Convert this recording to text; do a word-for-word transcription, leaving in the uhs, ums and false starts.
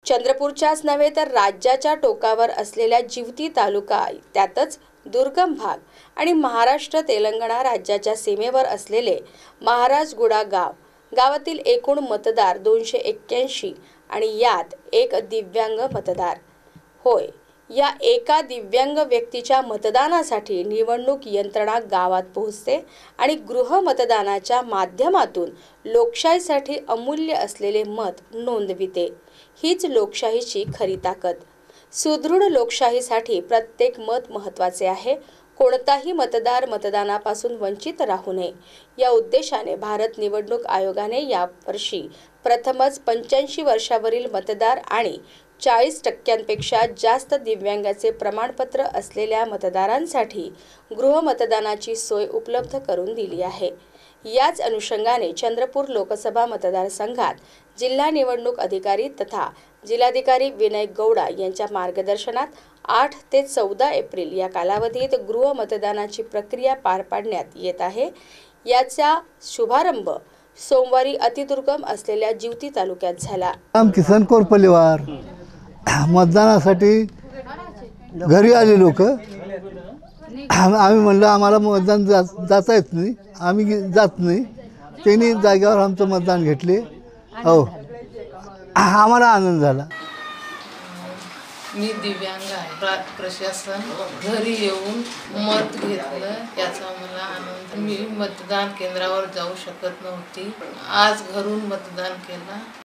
चंद्रपूरच्याच नव्हे तर राज्याच्या टोकावर असलेल्या जिवती तालुका, त्यातच दुर्गम भाग आणि महाराष्ट्र तेलंगणा राज्याच्या सीमेवर असलेले महाराजगुडा गाव, गावातील एकूण मतदार दोनशे एक्क्याऐंशी आणि यात एक दिव्यांग मतदार. होय, या एका दिव्यांग व्यक्तीच्या मतदानासाठी निवडणूक यंत्रणा गावात पोहोचते आणि गृह मतदानाच्या माध्यमातून लोकशाहीसाठी अमूल्य असलेले मत नोंदविते. हीच लोकशाहीची खरी ताकद. सुदृढ लोकशाहीसाठी प्रत्येक मत महत्त्वाचे आहे. कोणताही मतदार मतदानापासून वंचित राहू नये या उद्देशाने भारत निवडणूक आयोगाने यावर्षी प्रथमच पंच्याऐंशी वर्षावरील मतदार आणि चाळीस टक्क्यांपेक्षा जास्त दिव्यांगाचे प्रमाणपत्र असलेल्या मतदारांसाठी गृह मतदानाची सोय उपलब्ध करून दिली आहे. याच अनुषंगाने चंद्रपूर लोकसभा मतदारसंघात जिल्हा निवडणूक अधिकारी तथा जिल्हाधिकारी विनय गौडा यांच्या मार्गदर्शनात आठ ते चौदा एप्रिल या कालावधीत गृह मतदानाची प्रक्रिया पार पाडण्यात येत आहे. याचा शुभारंभ सोमवारी अतिदुर्गम असलेल्या जिवती तालुक्यात झाला. आम किसन कोर परिवार मतदानासाठी घरी आले लोक. आम्ही म्हणलं आम्हाला मतदान जाता येत नाही, आम्ही जात नाही. त्यांनी जागेवर आमचं मतदान घेतले. हो, आम्हाला आनंद झाला. मी दिव्यांग आहे. प्रा प्रशासन घरी येऊन मत घेतलं याचा मला आनंद. मी मतदान केंद्रावर जाऊ शकत नव्हती, आज घरून मतदान केलं.